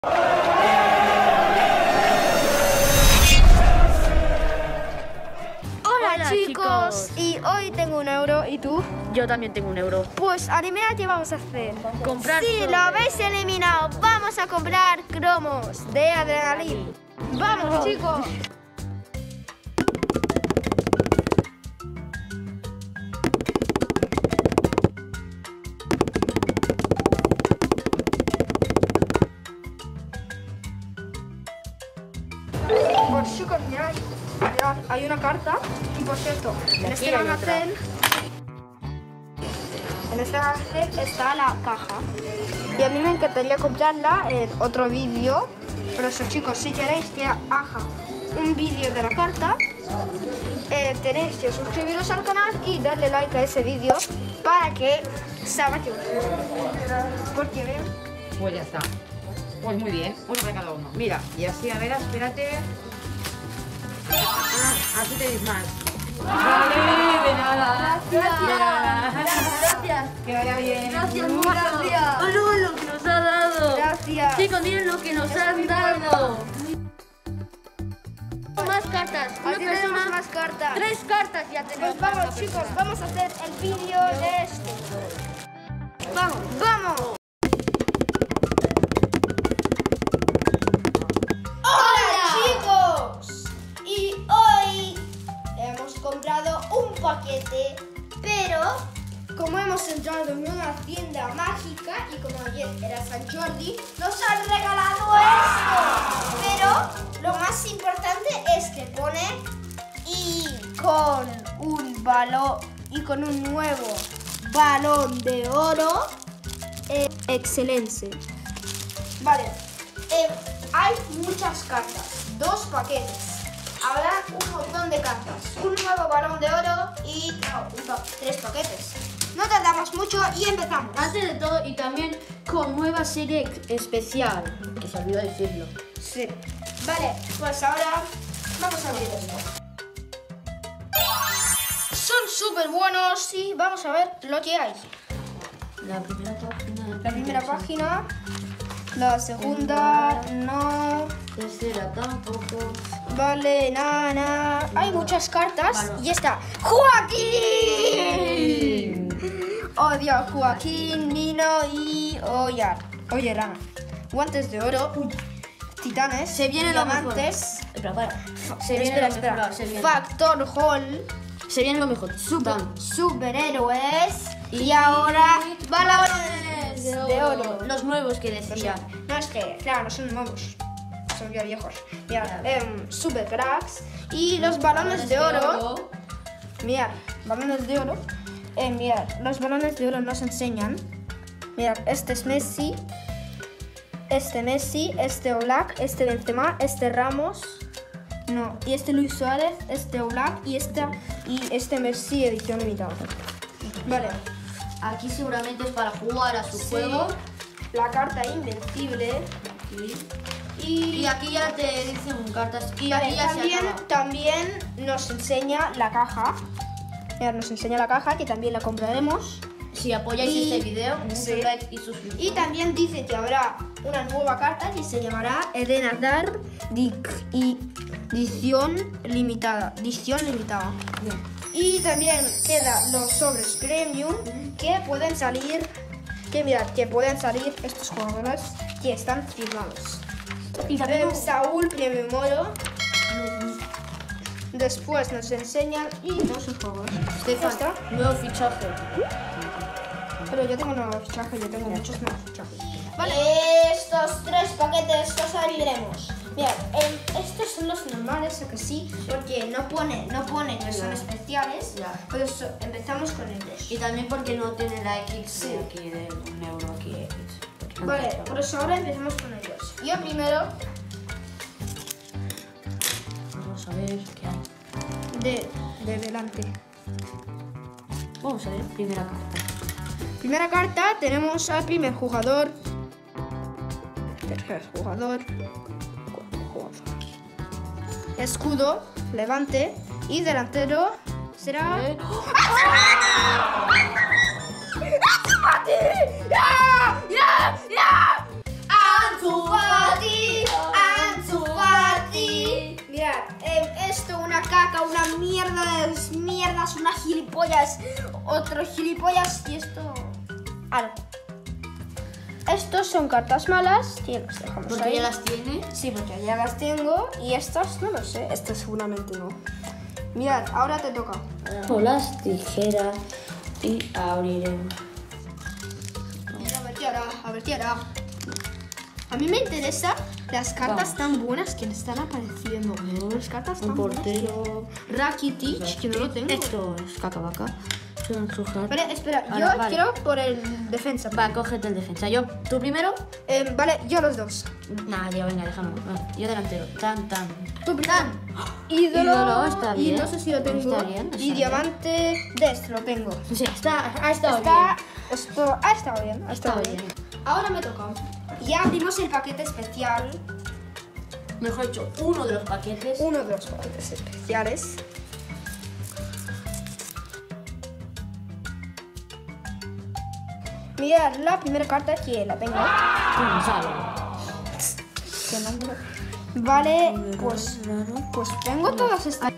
Hola chicos, y hoy tengo 1 euro, ¿y tú? Yo también tengo 1 euro. Pues adivinad qué vamos a hacer. Comprar. Sí, lo habéis eliminado. Vamos a comprar cromos de adrenalina. Vamos chicos. Pues chicos, mirad, hay una carta y por cierto, en este almacén está la caja y a mí me encantaría comprarla en otro vídeo. Por eso chicos, si queréis que haga un vídeo de la carta, tenéis que suscribiros al canal y darle like a ese vídeo para que sepa que porque veo. Pues ya está. Pues muy bien, uno para cada uno. Mira, y así, a ver, espérate. Así te dis más. Vale, de nada. Gracias. Que vaya bien. Gracias, gracias. ¡Oh, lo que nos ha dado! Gracias. Chicos, miren lo que nos han dado. Más cartas. Una Aquí persona. tenemos más cartas. 3 cartas ya tenemos. Pues vamos chicos, vamos a hacer el vídeo de esto. Vamos. Hola chicos, y hoy hemos comprado un paquete, pero como hemos entrado en una tienda mágica y como ayer era San Jordi, nos han regalado esto. Pero lo más importante es que pone y con un nuevo balón de oro excelente. Vale, hay muchas cartas, 2 paquetes. Habrá un montón de cartas, un nuevo balón de oro y 3 paquetes. No tardamos mucho y empezamos. Antes de todo, y también con nueva serie especial, que se olvidó decirlo. Sí. Vale, pues ahora vamos a abrir esto. Son súper buenos y vamos a ver lo que hay. La primera página. La primera página, la segunda no. Tercera tampoco. Vale, nada. Hay muchas cartas Vale. y está Joaquín. Odio a Joaquín, Nino y Oyarana. Guantes de oro, titanes, Se viene lo mejor. diamantes. Se viene Espera. lo mejor. Se viene. Factor Hall, Se viene lo mejor. superhéroes y ahora balones de oro. Los nuevos que decía. No es que, claro, no son nuevos, son ya viejos. Mira, super cracks y los balones de oro. Mirad, balones de oro. Mirad, los balones de oro nos enseñan. Mirad, este es Messi, este Oblak, este Benzema, este Ramos, no, y este Luis Suárez, este Oblak y este Messi edición limitada. Vale, Aquí seguramente es para jugar a su juego. la carta invencible. Y aquí ya te dicen cartas. Y Vale, aquí ya se acaba. también nos enseña la caja. Mirad, nos enseña la caja que también la compraremos. Si apoyáis Y- este video, muchos sí. likes y suscripción. Y también dice que habrá una nueva carta que se llamará Eden Hazard edición limitada. Y también quedan los sobres premium que pueden salir. Que mirad, que pueden salir estos jugadores que están firmados. Y también Saúl Premium Oro. Después nos enseñan y no sus juegos. Stefan, ¿Está? nuevo fichaje. Pero yo tengo nuevos fichajes, yo tengo muchos nuevos fichajes. Vale. Estos 3 paquetes los abriremos. Mirad, estos son los normales, ¿a que sí? Porque no pone que son especiales. Ya. Por eso empezamos con ellos. Y también porque no tiene la X Sí. aquí de 1 euro aquí X. Porque Vale, antes por eso ahora empezamos con ellos. Yo primero vamos a ver qué hay. de delante. Vamos a ver, primera carta. Primera carta tenemos al primer jugador. Tercer jugador. Cuarto jugador. Escudo, levante y delantero será. ¡Ansu Fati! ¡Ya! ¡Ya! ¡Ansu Fati! saca una mierda de mierdas, una gilipollas, otro gilipollas y esto... algo. Estos son cartas malas, las dejamos Porque ahí. ya las tiene. Sí, porque ya las tengo y estas no lo sé, estas seguramente no. Mirad, ahora te toca. Con las tijeras y abriremos. A ver, tía. A mí me interesan las cartas Vamos. tan buenas que me están apareciendo. Las cartas tan Un portero. buenas. Rakitic, que no lo tengo. Esto es caca vaca. Son sus cartas. Vale, espera, yo Ahora, vale. quiero por el defensa. Va, cógete el defensa. ¿Tú primero? Vale, yo los dos. Nah, yo venga, déjame. Yo delantero. Tan. Tú primero. Ídolo, está y bien. no sé si lo tengo. Está bien, está y bien. diamante de este lo tengo. Sí, ha estado Esto ha estado bien. Ha estado Está bien. bien. Ahora me toca. Ya abrimos el paquete especial. Mejor dicho, uno de los paquetes. Uno de los paquetes especiales. Mirad, la primera carta que la tengo. Gonzalo. ¿Qué nombre? Vale, pues tengo todas estas.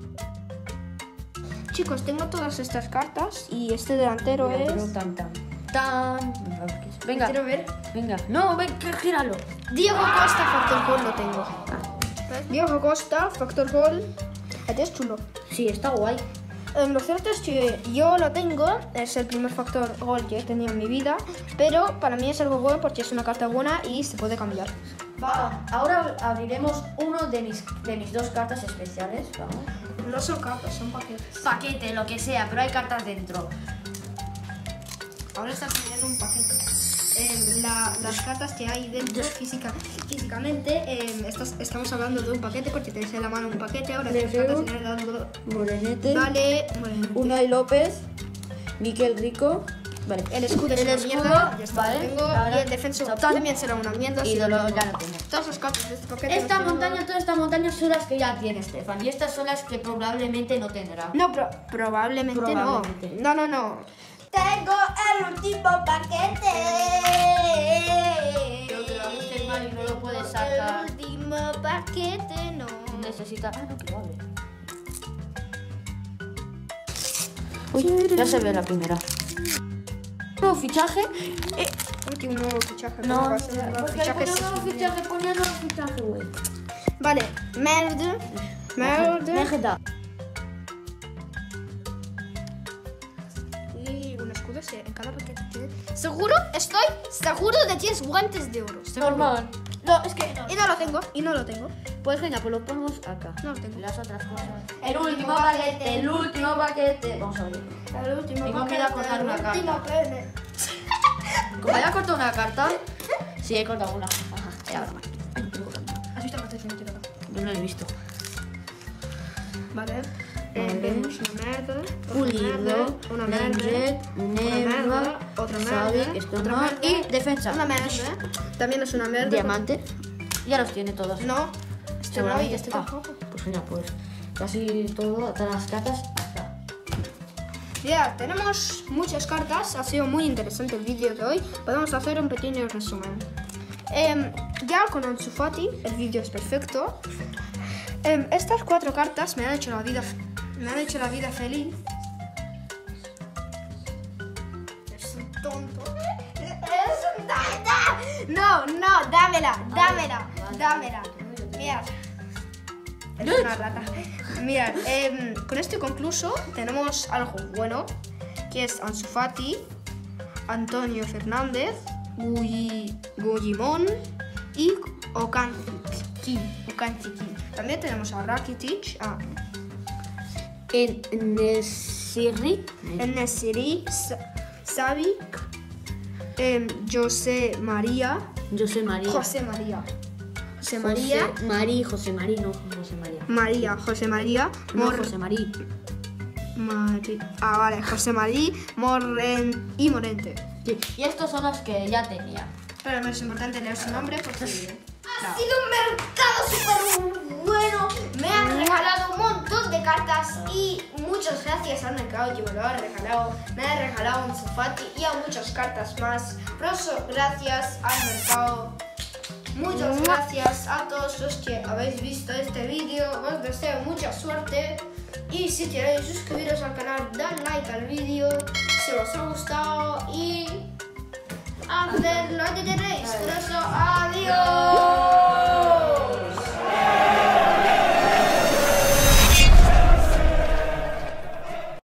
Chicos, tengo todas estas cartas y este delantero es. Tan. Venga. Quiero ver. Venga. No, ven, gíralo. Diego Costa, Factor Gol lo tengo. Diego Costa, Factor Gol. Este es chulo. Sí, está guay. Lo cierto es que yo lo tengo, es el primer factor gol que he tenido en mi vida, pero para mí es algo bueno porque es una carta buena y se puede cambiar. Va, ahora abriremos uno de mis dos cartas especiales. Vamos. No son cartas, son paquetes. Paquete, lo que sea, pero hay cartas dentro. Ahora estás pidiendo un paquete. Las cartas que hay dentro físicamente, estamos hablando de un paquete porque tenéis en la mano un paquete. Ahora las cartas en el lado. Morenete. Vale, Unai López. Miquel Rico. Vale. el escudo es El una escudo, mierda, ya está, vale. lo tengo, Ahora, y el defensor Zaptu. también será una mierda. sí, Ídolo, lo tengo. ya lo tengo. Todas las cartas de este paquete. Esta las tengo. montaña, toda esta montaña son las que ya tiene Estefan. Y estas son las que probablemente no tendrá. No, probablemente Probablemente. no. No. Tengo el último paquete. Pero que lo abriste mal y no lo puedes sacar. El último paquete, no. Necesita. Ah, no, que lo abre. Uy, ya se ve la primera. Nuevo fichaje. Un nuevo fichaje. No, ¿cómo va a ser un nuevo porque fichaje? ponía nuevo fichaje, ponía nuevo fichaje, güey. Vale, Merde. Vegeta. Y un escudo en cada paquete tiene. Estoy seguro de que tienes guantes de oro. seguro. Normal. No, es que no. Y no lo tengo. Pues venga, pues lo ponemos acá. No lo tengo. Las otras cosas. El último paquete. Vamos a ver. El último Tengo miedo a cortar una carta. pene. Como haya cortado una carta. Sí, he cortado una. Ajá, ya ahora más. ¿Has visto la carta que acá? Yo no lo he visto. Vale. Vale. Vemos una merde. Pulido, Una merde. Lenret, Nerva, Otra Xavi, merde. esto Otra no, merde. y defensa. Una merde. También es una merde. Diamante. Ya los tiene todos. No. Este no y Seguramente. este Ah, tampoco. pues venga, pues casi todo, todas las cartas. Está. Ya, tenemos muchas cartas. Ha sido muy interesante el vídeo de hoy. Podemos hacer un pequeño resumen. Ya con Ansu Fati, el vídeo es perfecto. Estas 4 cartas me han hecho la vida feliz. Es un tonto. Es un tonto. No, dámela. Mirad. Es una rata. Mirad, con esto concluso tenemos algo bueno, que es Ansu Fati, Antonio Fernández, Gujimon y Okanziki. También tenemos a Rakitic, a Nesiri. Nesiri, Savic, José María, José María. José María, José María, no José María. José María, No, José María. vale, José María, y Morente. Sí, y estos son los que ya tenía. Pero no es importante leer su nombre porque ha sido un mercado súper bueno. Me han regalado un montón de cartas y muchas gracias al mercado que me lo ha regalado. Me ha regalado un Ansu Fati y a muchas cartas más. Por eso, gracias al mercado. Muchas gracias a todos los que habéis visto este vídeo. Os deseo mucha suerte. Y si queréis suscribiros al canal, dar like al vídeo si os ha gustado y hacer lo que queréis. Por eso,